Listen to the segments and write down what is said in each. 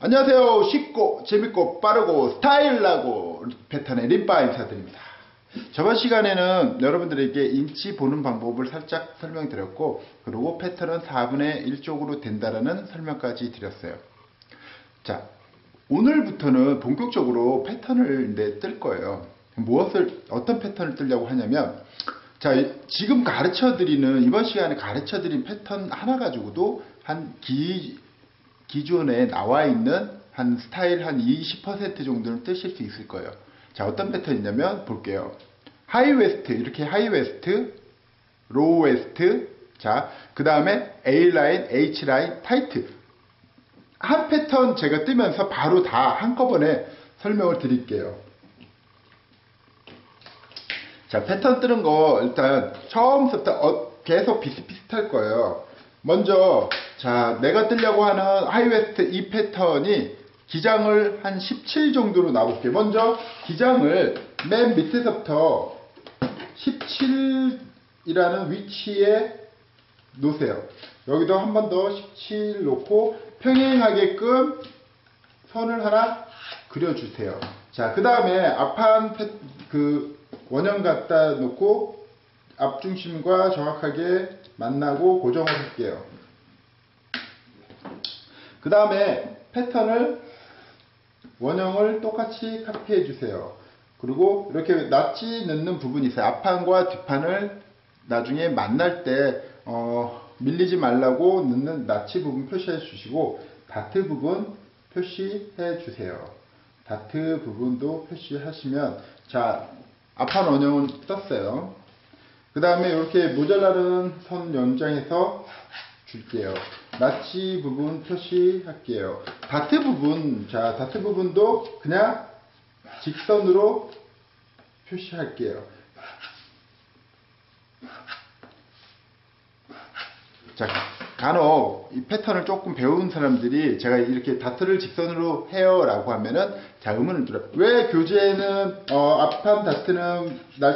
안녕하세요. 쉽고 재밌고 빠르고 스타일나고 패턴의 림바 인사드립니다. 저번 시간에는 여러분들에게 인치 보는 방법을 살짝 설명드렸고, 그리고 패턴은 4분의 1쪽으로 된다라는 설명까지 드렸어요. 자, 오늘부터는 본격적으로 패턴을 뜰 거예요. 어떤 패턴을 뜨려고 하냐면, 자, 지금 이번 시간에 가르쳐드린 패턴 하나 가지고도 기존에 나와 있는 한 스타일 한 20% 정도는 뜨실 수 있을 거예요. 자, 어떤 패턴이냐면 볼게요. 하이웨스트, 이렇게 하이웨스트, 로우웨스트, 자, 그 다음에 A라인, H라인, 타이트. 한 패턴 제가 뜨면서 바로 다 한꺼번에 설명을 드릴게요. 자, 패턴 뜨는 거 일단 처음부터 계속 비슷비슷할 거예요. 먼저, 자, 내가 뜨려고 하는 하이웨스트 이 패턴이 기장을 한 17 정도로 놔볼게요. 먼저 기장을 맨 밑에서부터 17이라는 위치에 놓으세요. 여기도 한 번 더 17 놓고 평행하게끔 선을 하나 그려주세요. 자, 그 다음에 앞판 원형 갖다 놓고 앞중심과 정확하게 만나고 고정을 할게요. 그 다음에 패턴을 원형을 똑같이 카피해 주세요. 그리고 이렇게 낫지 넣는 부분이 있어요. 앞판과 뒷판을 나중에 만날 때 밀리지 말라고 넣는 낫지 부분 표시해 주시고, 다트 부분 표시해 주세요. 다트 부분도 표시하시면, 자, 앞판 원형은 떴어요. 그 다음에 이렇게 모자라는 선 연장해서 줄게요. 낫지 부분 표시할게요. 다트 부분, 자, 다트 부분도 그냥 직선으로 표시할게요. 자, 간혹 이 패턴을 조금 배운 사람들이 제가 이렇게 다트를 직선으로 해요 라고 하면은, 자, 의문을 들어요. 왜 교재에는 앞판 다트는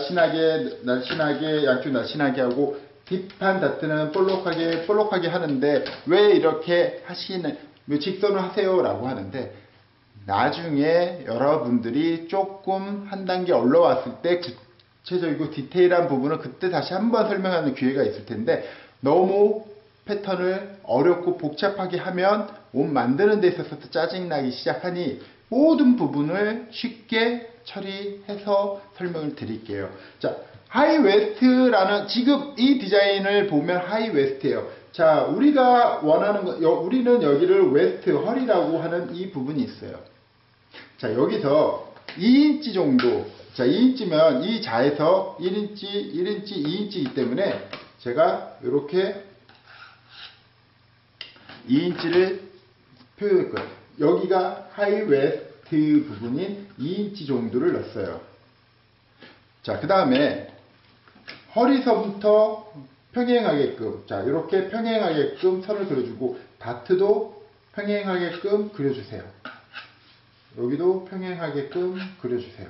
날씬하게 양쪽 날씬하게 하고 뒷판 다트는 볼록하게 하는데 왜 이렇게 왜 직선을 하세요 라고 하는데, 나중에 여러분들이 조금 한 단계 올라왔을 때 구체적이고 디테일한 부분은 그때 다시 한번 설명하는 기회가 있을 텐데, 너무 패턴을 어렵고 복잡하게 하면 옷 만드는 데 있어서도 짜증나기 시작하니 모든 부분을 쉽게 처리해서 설명을 드릴게요. 자, 하이웨스트라는, 지금 이 디자인을 보면 하이웨스트예요. 자, 우리가 원하는 우리는 여기를 웨스트, 허리라고 하는 이 부분이 있어요. 자, 여기서 2인치 정도, 자, 2인치면 이 자에서 1인치, 2인치이기 때문에 제가 이렇게 2인치를 표현할 거예요. 여기가 하이웨스트 부분인 2인치 정도를 넣었어요. 자, 그 다음에 허리서부터 평행하게끔, 자, 이렇게 평행하게끔 선을 그려주고, 다트도 평행하게끔 그려주세요. 여기도 평행하게끔 그려주세요.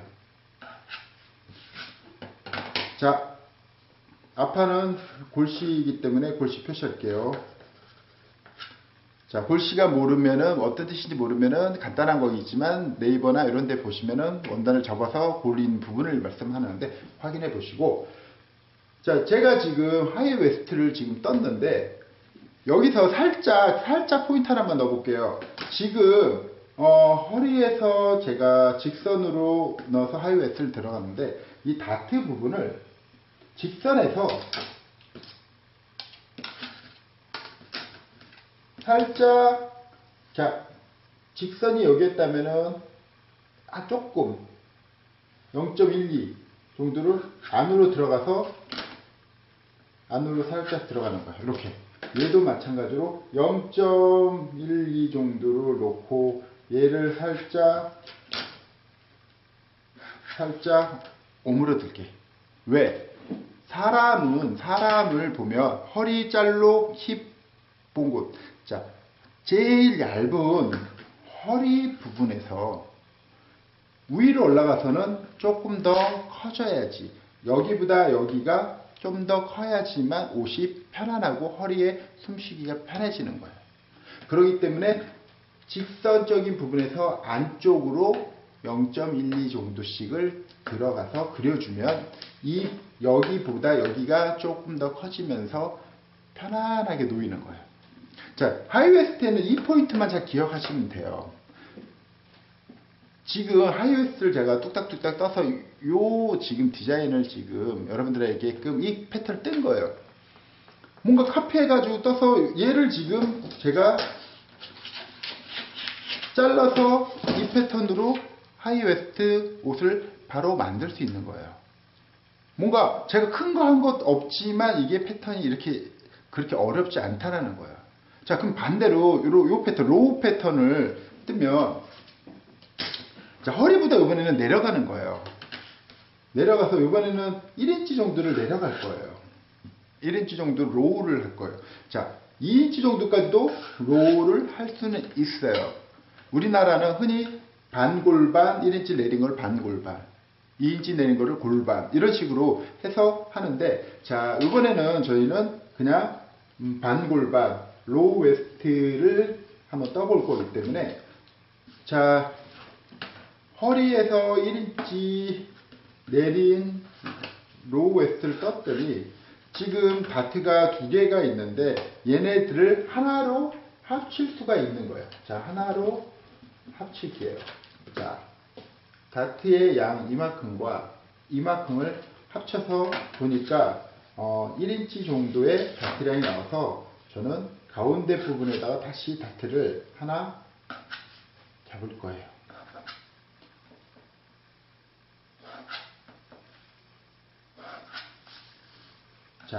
자, 앞판은 골씨이기 때문에 골씨 표시할게요. 자, 골씨가 모르면은, 어떤 뜻인지 모르면은 간단한 거겠지만 네이버나 이런 데 보시면은 원단을 접어서 고린 부분을 말씀하는데 확인해 보시고, 자, 제가 지금 하이웨스트를 지금 떴는데 여기서 살짝 포인트 하나만 넣어 볼게요. 지금 허리에서 제가 직선으로 넣어서 하이웨스트를 들어갔는데, 이 다트 부분을 직선에서 살짝, 자, 직선이 여기였다면은 조금 0.12 정도를 안으로 들어가서 안으로 살짝 들어가는 거예요. 이렇게. 얘도 마찬가지로 0.12 정도를 놓고 얘를 살짝 오므려들게. 왜? 사람을 보면 허리 잘로 힙 본 곳. 자, 제일 얇은 허리 부분에서 위로 올라가서는 조금 더 커져야지. 여기보다 여기가 좀 더 커야지만 옷이 편안하고 허리에 숨쉬기가 편해지는 거예요. 그렇기 때문에 직선적인 부분에서 안쪽으로 0.12 정도씩을 들어가서 그려주면 여기보다 여기가 조금 더 커지면서 편안하게 놓이는 거예요. 자, 하이웨스트에는 이 포인트만 잘 기억하시면 돼요. 지금 하이웨스트를 제가 뚝딱뚝딱 떠서 지금 디자인을 지금 여러분들에게끔 이 패턴을 뜬 거예요. 뭔가 카피해가지고 떠서 얘를 지금 제가 잘라서 이 패턴으로 하이웨스트 옷을 바로 만들 수 있는 거예요. 뭔가 제가 큰 거 한 것 없지만 이게 패턴이 그렇게 어렵지 않다라는 거예요. 자, 그럼 반대로 요 패턴, 로우 패턴을 뜨면 자, 허리보다 이번에는 내려가는 거예요. 내려가서 이번에는 1인치 정도를 내려갈 거예요. 1인치 정도 로우를 할 거예요. 자, 2인치 정도까지도 로우를 할 수는 있어요. 우리나라는 흔히 반골반, 1인치 내린 걸 반골반, 2인치 내린 거를 골반, 이런 식으로 해서 하는데, 자, 이번에는 저희는 그냥 반골반, 로우 웨스트를 한번 떠볼 거기 때문에, 자, 허리에서 1인치 내린 로우 웨스트를 떴더니 지금 다트가 2개가 있는데 얘네들을 하나로 합칠 수가 있는 거예요. 자, 하나로 합칠게요. 자, 다트의 양 이만큼과 이만큼을 합쳐서 보니까 1인치 정도의 다트량이 나와서 저는 가운데 부분에다가 다시 다트를 하나 잡을 거예요. 자,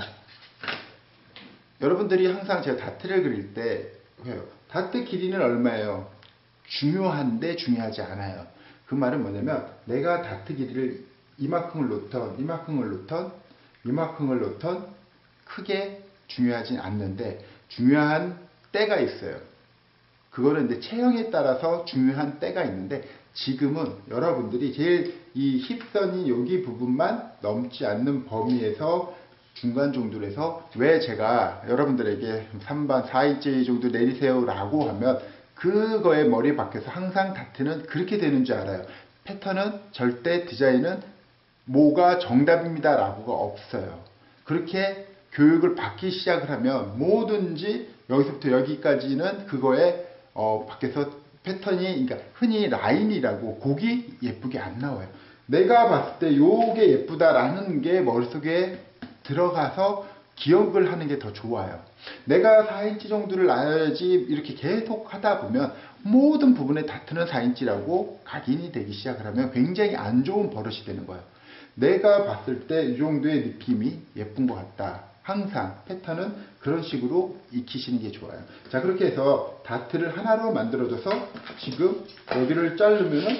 여러분들이 항상 제가 다트를 그릴 때 해요. 다트 길이는 얼마예요? 중요한데 중요하지 않아요. 그 말은 뭐냐면 내가 다트 길이를 이만큼을 놓던 이만큼을 놓던 이만큼을 놓던 크게 중요하진 않는데 중요한 때가 있어요. 그거는 이제 체형에 따라서 중요한 때가 있는데 지금은 여러분들이 제일 이 힙선이 여기 부분만 넘지 않는 범위에서 중간 정도로 해서 왜 제가 여러분들에게 3반 4인치 정도 내리세요 라고 하면 그거에 머리에 박혀서 항상 다트는 그렇게 되는 줄 알아요. 패턴은 절대 디자인은 뭐가 정답입니다 라고가 없어요. 그렇게 교육을 받기 시작을 하면 뭐든지 여기서부터 여기까지는 그거에 밖에서 패턴이, 그러니까 흔히 라인이라고 곡이 예쁘게 안 나와요. 내가 봤을 때 요게 예쁘다라는 게 머릿속에 들어가서 기억을 하는 게 더 좋아요. 내가 4인치 정도를 놔야지 이렇게 계속 하다 보면 모든 부분에 다트는 4인치라고 각인이 되기 시작을 하면 굉장히 안 좋은 버릇이 되는 거예요. 내가 봤을 때 이 정도의 느낌이 예쁜 것 같다. 항상 패턴은 그런 식으로 익히시는 게 좋아요. 자, 그렇게 해서 다트를 하나로 만들어줘서 지금 여기를 자르면은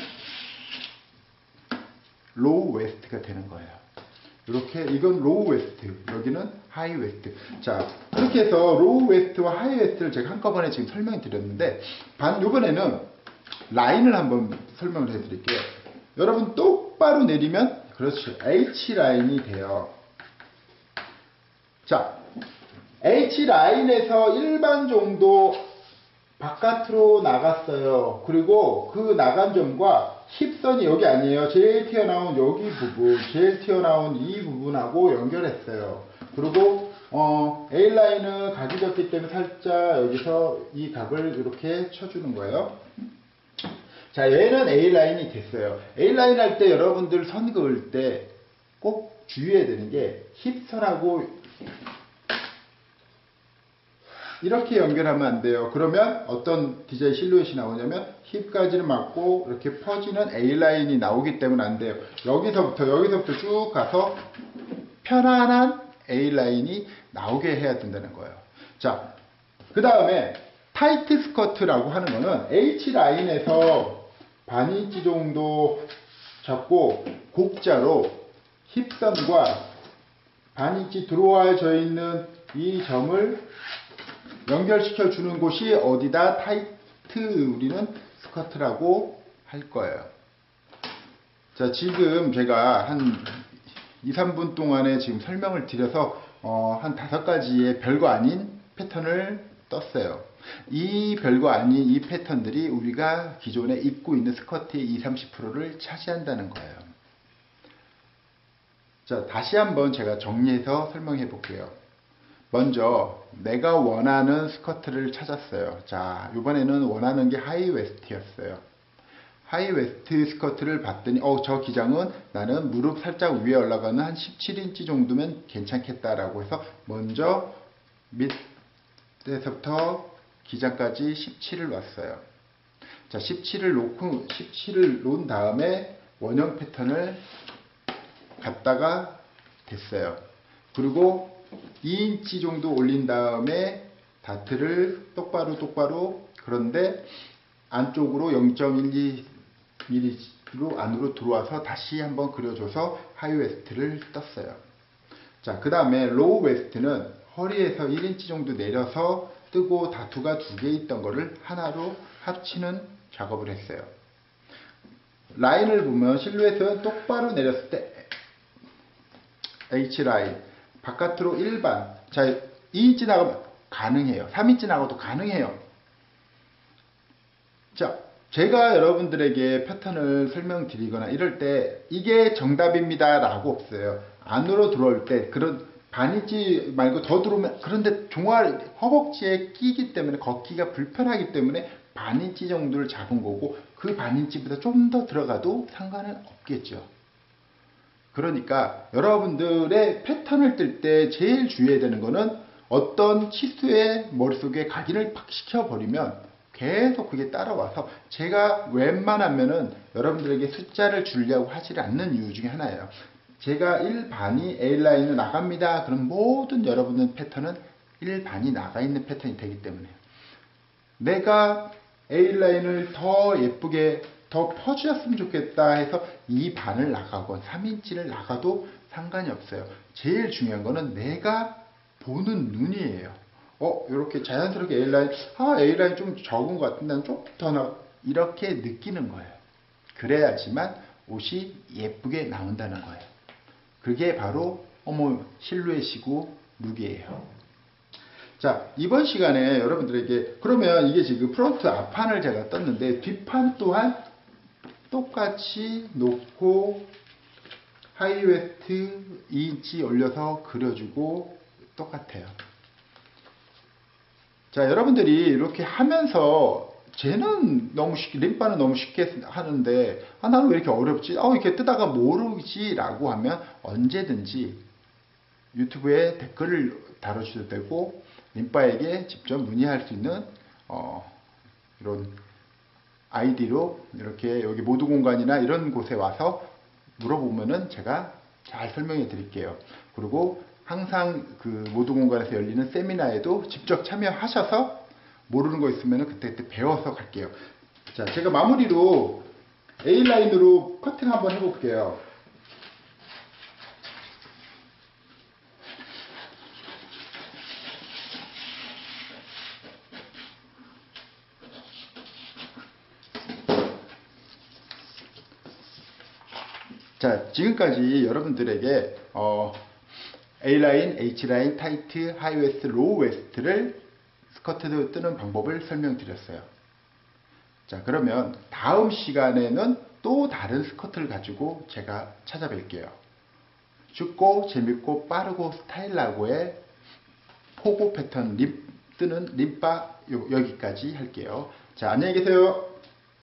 로우 웨스트가 되는 거예요. 이렇게 이건 로우 웨스트, 여기는 하이 웨스트. 자, 그렇게 해서 로우 웨스트와 하이 웨스트를 제가 한꺼번에 지금 설명해 드렸는데 이번에는 라인을 한번 설명을 해 드릴게요. 여러분 똑바로 내리면 그렇죠, H 라인이 돼요. 자, H 라인에서 일반 정도 바깥으로 나갔어요. 그리고 그 나간 점과 힙선이 여기 아니에요. 제일 튀어나온 여기 부분, 제일 튀어나온 이 부분하고 연결했어요. 그리고 A라인은 각이 졌기 때문에 살짝 여기서 이 각을 이렇게 쳐주는 거예요. 자, 얘는 A라인이 됐어요. A라인 할 때 여러분들 선 그을 때 꼭 주의해야 되는 게 힙선하고 이렇게 연결하면 안 돼요. 그러면 어떤 디자인 실루엣이 나오냐면 힙까지는 맞고 이렇게 퍼지는 A라인이 나오기 때문에 안 돼요. 여기서부터 쭉 가서 편안한 A라인이 나오게 해야 된다는 거예요. 자, 그 다음에 타이트 스커트라고 하는 거는 H라인에서 반인치 정도 잡고 곡자로 힙선과 반인치 들어와져 있는 이 점을 연결시켜 주는 곳이 어디다 타이트 우리는 스커트라고 할 거예요. 자, 지금 제가 한 2, 3분 동안에 지금 설명을 드려서 한 5가지의 별거 아닌 패턴을 떴어요. 이 별거 아닌 이 패턴들이 우리가 기존에 입고 있는 스커트의 20-30%를 차지한다는 거예요. 자, 다시 한번 제가 정리해서 설명해 볼게요. 먼저 내가 원하는 스커트를 찾았어요. 자, 이번에는 원하는 게 하이웨스트였어요. 하이웨스트 스커트를 봤더니 저 기장은 나는 무릎 살짝 위에 올라가는 한 17인치 정도면 괜찮겠다라고 해서 먼저 밑에서부터 기장까지 17을 놨어요. 자, 17을 놓은 다음에 원형 패턴을 갖다가 댔어요. 그리고 2인치 정도 올린 다음에 다트를 똑바로 그런데 안쪽으로 0.12mm로 안으로 들어와서 다시 한번 그려줘서 하이웨스트를 떴어요. 자, 그 다음에 로우 웨스트는 허리에서 1인치 정도 내려서 뜨고 다투가 2개 있던 거를 하나로 합치는 작업을 했어요. 라인을 보면 실루엣은 똑바로 내렸을 때 H라인, 바깥으로 일반. 자, 2인치 나가면 가능해요. 3인치 나가도 가능해요. 자, 제가 여러분들에게 패턴을 설명드리거나 이럴 때 이게 정답입니다 라고 없어요. 안으로 들어올 때 그런 반인치 말고 더 들어오면, 그런데 종아리 허벅지에 끼기 때문에 걷기가 불편하기 때문에 반인치 정도를 잡은 거고, 그 반인치보다 좀 더 들어가도 상관은 없겠죠. 그러니까 여러분들의 패턴을 뜰 때 제일 주의해야 되는 거는 어떤 치수의 머릿속에 각인을 팍 시켜버리면 계속 그게 따라와서, 제가 웬만하면은 여러분들에게 숫자를 주려고 하지 않는 이유 중에 하나예요. 제가 1반이 A라인으로 나갑니다. 그럼 모든 여러분의 패턴은 1반이 나가 있는 패턴이 되기 때문에, 내가 A라인을 더 예쁘게 더 퍼주었으면 좋겠다 해서 2반을 나가건 3인치를 나가도 상관이 없어요. 제일 중요한 거는 내가 보는 눈이에요. 이렇게 자연스럽게 A라인, A라인 좀 적은 것 같은데 좀 더 이렇게 느끼는 거예요. 그래야지만 옷이 예쁘게 나온다는 거예요. 그게 바로 실루엣이고 룩이에요. 자, 이번 시간에 여러분들에게, 그러면 이게 지금 프론트 앞판을 제가 떴는데 뒷판 또한 똑같이 놓고 하이웨스트 2인치 올려서 그려주고 똑같아요. 자, 여러분들이 이렇게 하면서 쟤는 너무 쉽게, 림바는 너무 쉽게 하는데 나는 왜 이렇게 어렵지? 이렇게 뜨다가 모르지? 라고 하면 언제든지 유튜브에 댓글을 달아주셔도 되고, 림바에게 직접 문의할 수 있는 이런 아이디로 이렇게 여기 모두 공간이나 이런 곳에 와서 물어보면은 제가 잘 설명해 드릴게요. 그리고 항상 그 모두 공간에서 열리는 세미나에도 직접 참여하셔서 모르는 거 있으면 그때 배워서 갈게요. 자, 제가 마무리로 A라인으로 커팅 한번 해볼게요. 자, 지금까지 여러분들에게 A라인, H라인, 타이트, 하이웨스트, 로우 웨스트를 스커트 뜨는 방법을 설명드렸어요. 자, 그러면 다음 시간에는 또 다른 스커트를 가지고 제가 찾아뵐게요. 쉽고 재밌고 빠르고 스타일하고의 포고 패턴 뜨는 림바 여기까지 할게요. 자, 안녕히 계세요.